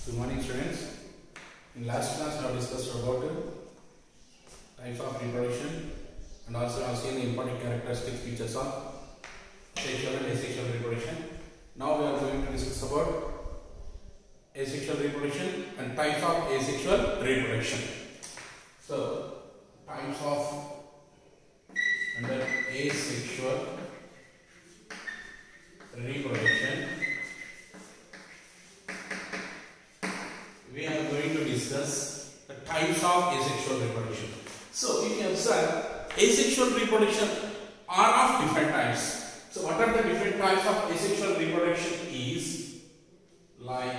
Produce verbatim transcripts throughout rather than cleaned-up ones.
Good morning, students. In last class, we have discussed about types of reproduction and also I have seen the important characteristics features of sexual and asexual reproduction. Now we are going to discuss about asexual reproduction and types of asexual reproduction. So, types of under asexual reproduction, we are going to discuss the types of asexual reproduction. So, if you observe, asexual reproduction are of different types. So, what are the different types of asexual reproduction is like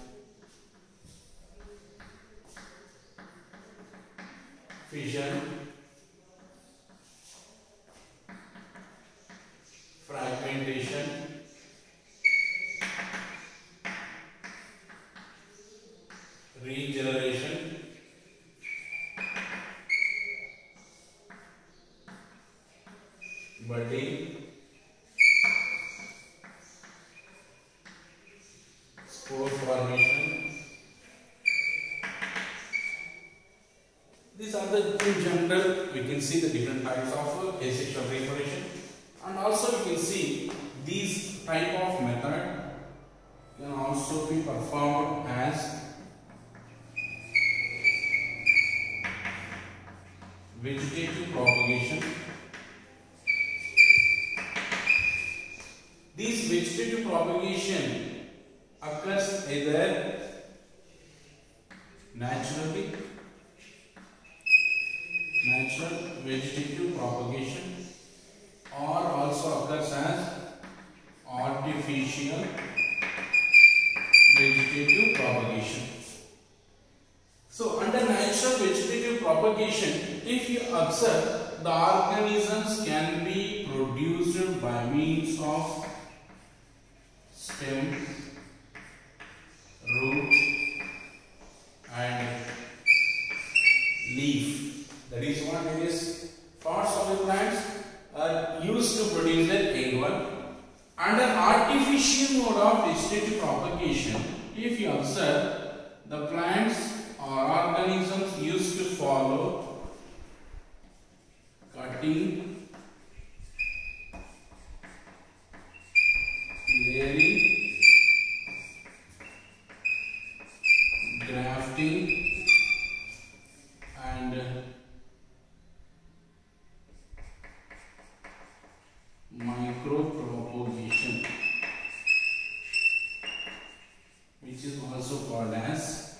fission, fragmentation, regeneration, budding, spore formation. These are the in general we can see the different types of asexual reproduction, and also we can see these type of method can also be performed as vegetative propagation. This vegetative propagation occurs either naturally, natural vegetative propagation, or also occurs as artificial vegetative propagation. So, under natural vegetative propagation, if you observe, the organisms can be produced by means of stem, root, and leaf. That is what various parts of the plants are used to produce the young one. Under artificial mode of vegetative propagation, if you observe, the plants or organisms used to follow cutting, layering, grafting, and micropropagation, which is also called as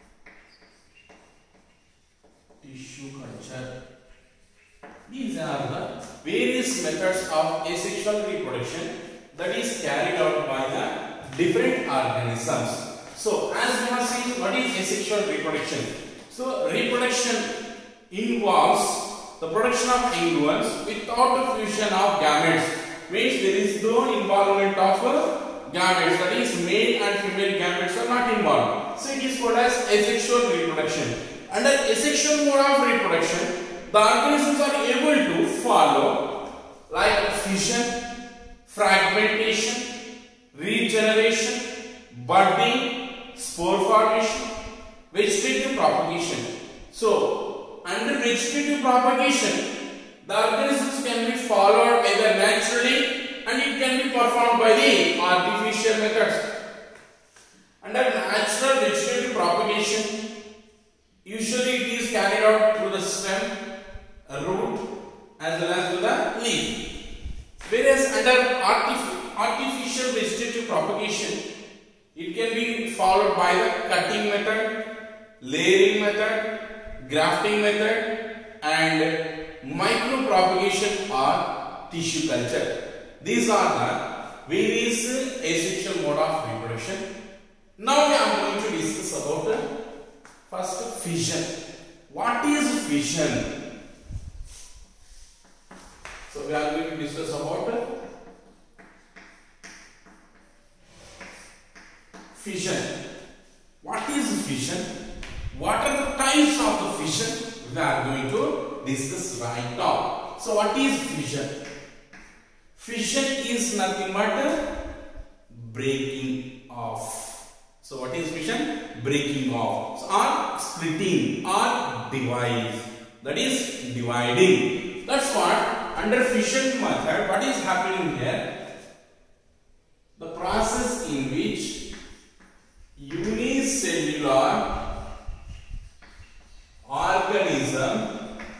tissue culture. These are the various methods of asexual reproduction that is carried out by the different organisms. So, as we have seen, what is asexual reproduction? So, reproduction involves the production of young ones without the fusion of gametes. Means there is no involvement of gametes, that is male and female gametes are not involved. So, it is called as asexual reproduction. Under asexual mode of reproduction, the organisms are able to follow like fission, fragmentation, regeneration, budding, spore formation, vegetative propagation. So, under vegetative propagation, the organisms can be followed either naturally and it can be performed by the artificial methods. Under natural vegetative propagation, usually it is carried out through the stem, a root, as well as through the leaf. Whereas under artif artificial vegetative propagation, it can be followed by the cutting method, layering method, grafting method, and micropropagation or tissue culture. These are the various asexual mode of reproduction. Now we are going to discuss about the first fission. What is fission? So we are going to discuss about fission. What is fission? What are the types of the fission? We are going to discuss right now. So what is fission? Fission is nothing but breaking off. So what is fission? Breaking off, or splitting, or divide. That is dividing. That's what under fission method. What is happening here? The process in which unicellular organism.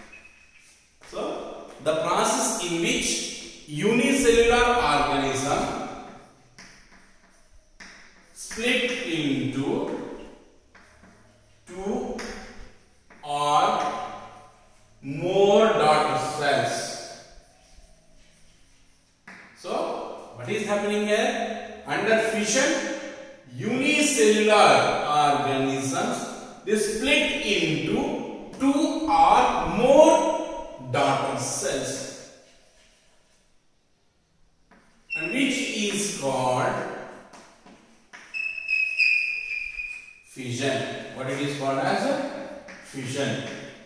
So the process in which unicellular organism split into two or more daughter cells. So what is happening here? Under fission, unicellular organisms, they split into two or more daughter cells, and which is called fission. What it is called as a fission.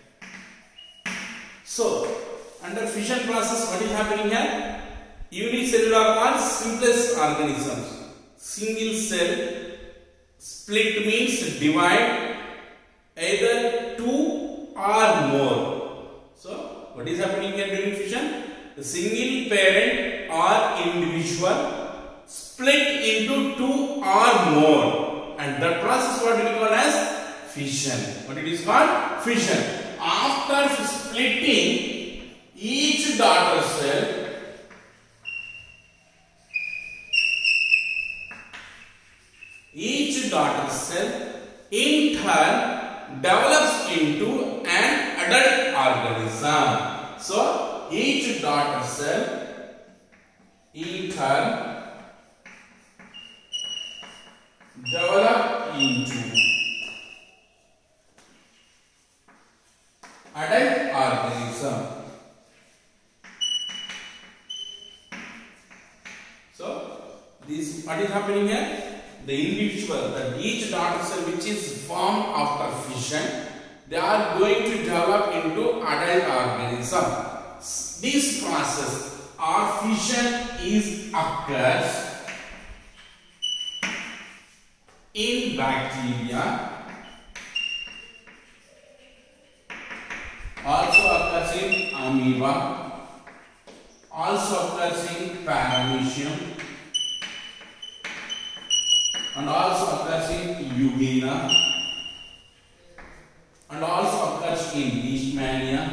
So under fission process, what is happening here? Unicellular or simplest organisms, single cell, split means divide, either two or more. So what is happening here during fission? The single parent or individual split into two or more, and that process what we call as fission. What it is called? Fission. After splitting, each daughter cell each daughter cell in turn develops into an adult organism. So each daughter cell in turn develop into adult organism. So this what is happening here? The individual, that each daughter cell which is formed after fission, they are going to develop into adult organism. This process or fission is occurs in bacteria, also occurs in amoeba, also occurs in paramecium, and also occurs in Euglena, and also occurs in Leishmania.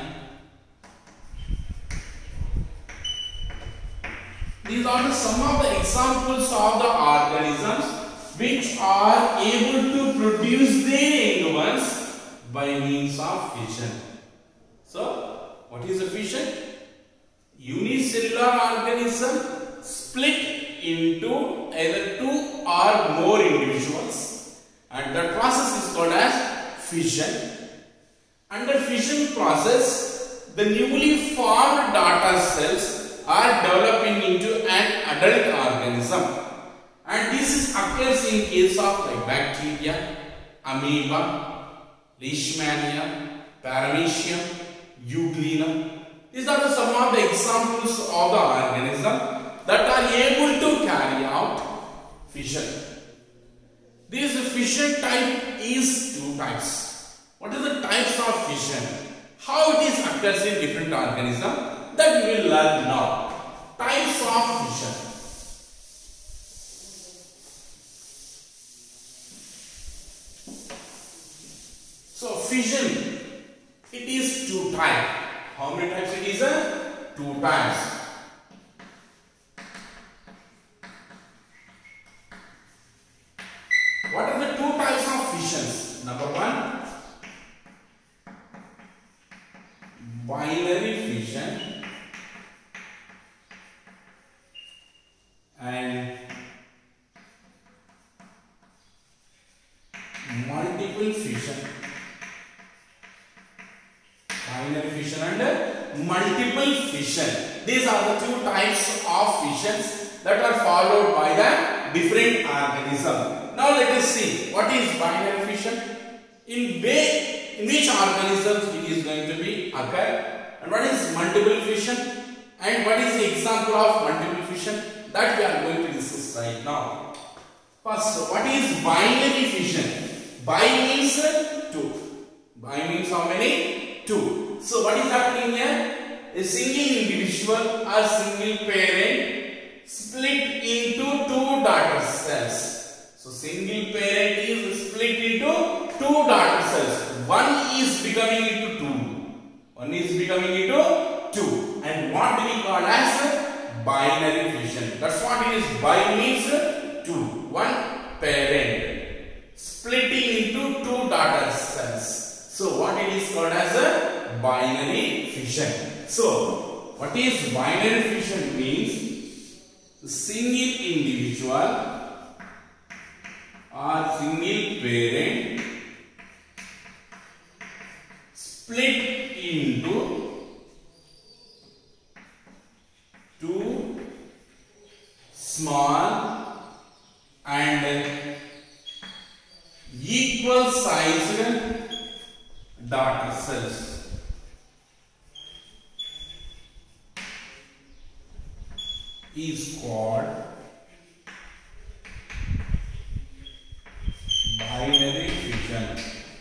These are the, some of the examples of the organisms which are able to produce their young ones by means of fission. So, what is a fission? Unicellular organism split into either two or more individuals, and that process is called as fission. Under fission process, the newly formed daughter cells are developing into an adult organism, and this is occurs in case of like bacteria, amoeba, Leishmania, paramecium, Euglena. These are the, some of the examples of the organism that are able to carry out fission. This fission type is two types. What are the types of fission? How it is occurs in different organisms, that we will learn now. Types of fission. So fission, it is two types. How many types it is? Uh? Two types. What are the two types of fissions? Number one, binary fission, and multiple fission. Binary fission and multiple fission. These are the two types of fissions that are followed by the different organisms. Now let us see what is binary fission, in way, in which organisms it is going to be occur, and what is multiple fission, and what is the example of multiple fission, that we are going to discuss right now. First, what is binary fission? Bi means two. Bi means how many? Two. So what is happening here? A single individual or single parent split into two daughter cells. So single parent is split into two daughter cells. One is becoming into two. One is becoming into two. And what do we call as binary fission? That's what it is. Bi means two. One parent splitting into two daughter cells. So what it is called as a binary fission. So what is binary fission means? Single individual or single parent split into two small and equal sized daughter cells. Is called binary fission.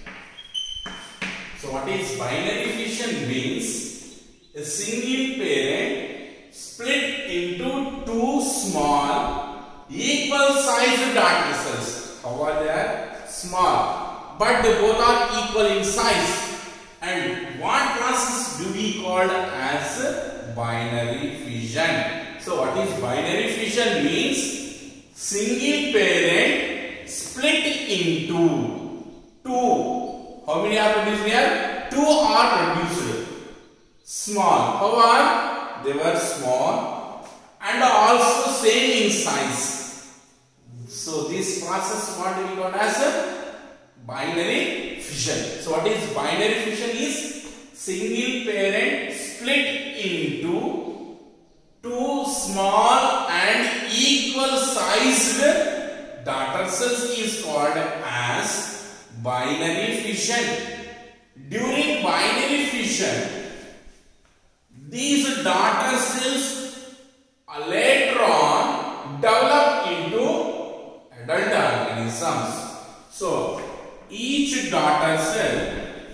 So what is binary fission means? A single parent split into two small equal sized daughter cells. How are they? Small, but they both are equal in size. And what process do we call as binary fission? So what is binary fission means? Single parent split into two. How many are produced here? Two are produced. Small. How are? They were small and also same in size. So this process what do we call as a binary fission. So what is binary fission is single parent split into two small and equal sized daughter cells is called as binary fission. During binary fission, these daughter cells later on develop into adult organisms. So each daughter cell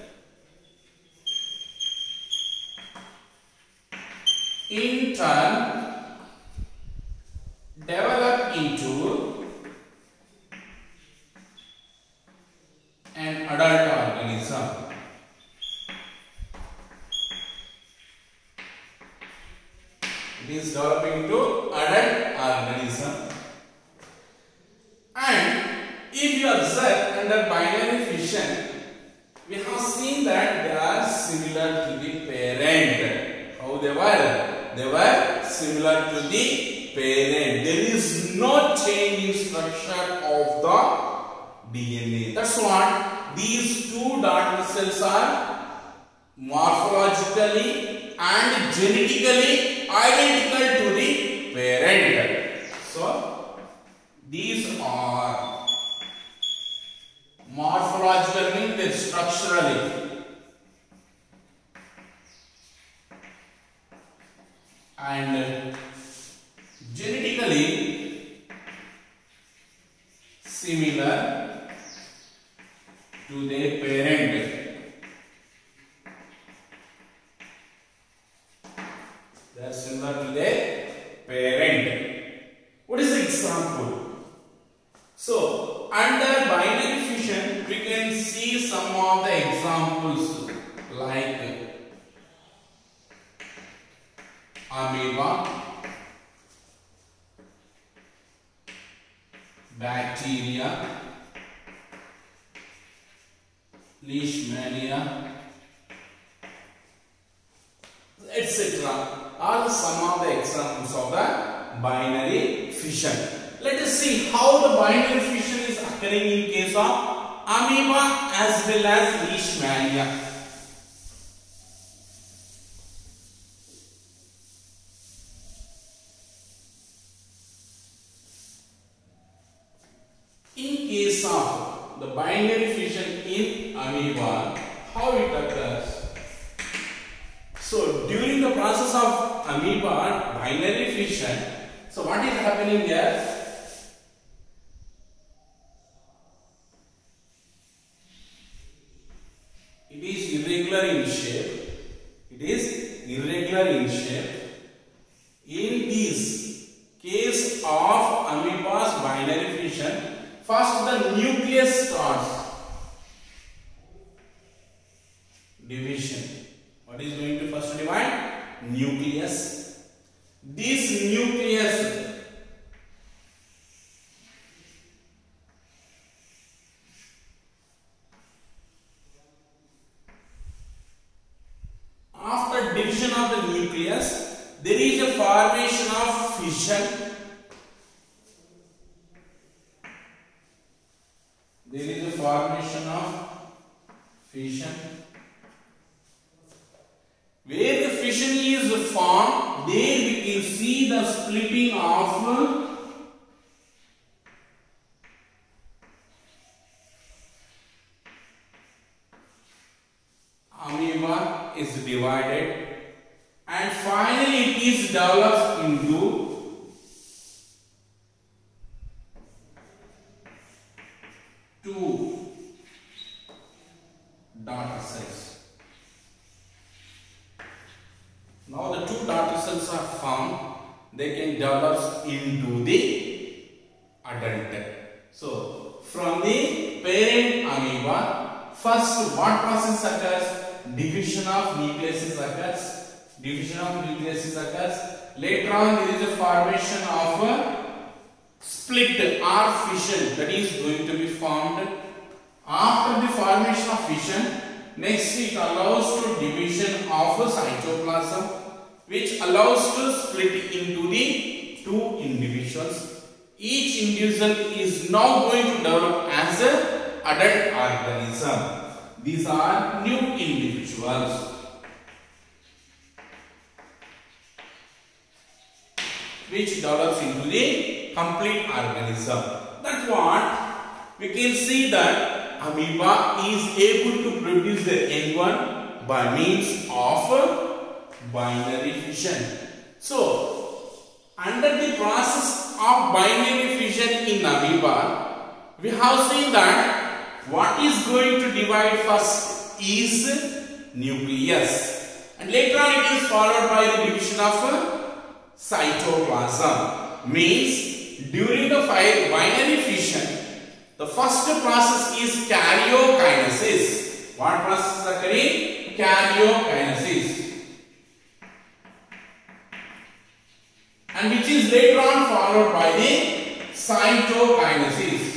in turn develop into an adult organism. It is developing into adult organism. And if you observe under binary fission, we have seen that they are similar to the parent. How they were? They were similar to the parent. There is no change in structure of the D N A. That's what these two daughter cells are morphologically and genetically identical to the parent. So these are morphological, means they structurally and genetically similar to their parent. They are similar to their parent. What is the example? So under binary fission, we can see some of the examples like amoeba, bacteria, leishmania, et cetera are some of the examples of the binary fission. Let us see how the binary fission is occurring in case of amoeba as well as leishmania. In case of the binary fission in amoeba, how it occurs? So during the process of amoeba binary fission, so what is happening here? First, the nucleus starts division. What is going to first divide? Nucleus. This nucleus after division of the nucleus, there is a formation of fission. There is a formation of fission. Where the fission is formed, there we can see the splitting of amoeba is divided, and finally it is developed into two daughter cells. Now the two daughter cells are formed, they can develop into the adult. So from the parent amoeba, first what process occurs? Division of nucleus occurs. Division of nucleus occurs. Later on there is a formation of a split or fission that is going to be formed. After the formation of fission, next it allows to division of a cytoplasm, which allows to split into the two individuals. Each individual is now going to develop as an adult organism. These are new individuals which develops into the complete organism. That's what we can see, that amoeba is able to produce the young one by means of binary fission. So, under the process of binary fission in amoeba, we have seen that what is going to divide first is nucleus, and later on it is followed by the division of cytoplasm. Means during the binary fission, the first process is karyokinesis. What process is occurring? Karyokinesis, and which is later on followed by the cytokinesis.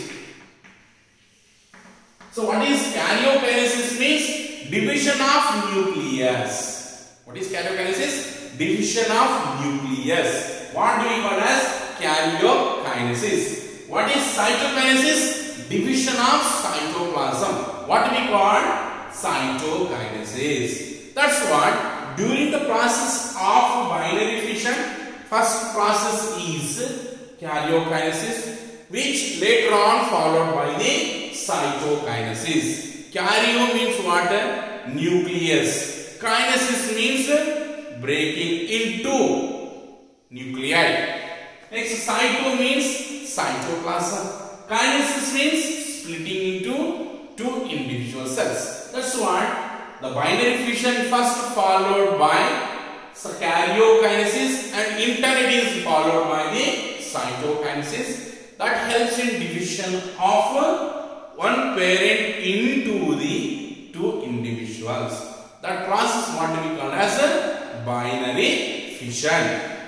So what is karyokinesis? Means division of nucleus. What is karyokinesis? Division of nucleus. What do we call as karyokinesis? What is cytokinesis? Division of cytoplasm. What do we call? Cytokinesis. That's what during the process of binary fission, first process is karyokinesis, which later on followed by the cytokinesis. Karyo means what? Nucleus. Kinesis means breaking into nuclei. Next, cyto means cytoplasm. Kinesis means splitting into two individual cells. That's what the binary fission first followed by karyokinesis, and in turn it is followed by the cytokinesis that helps in division of one parent into the two individuals. That process what we call as a binary fission.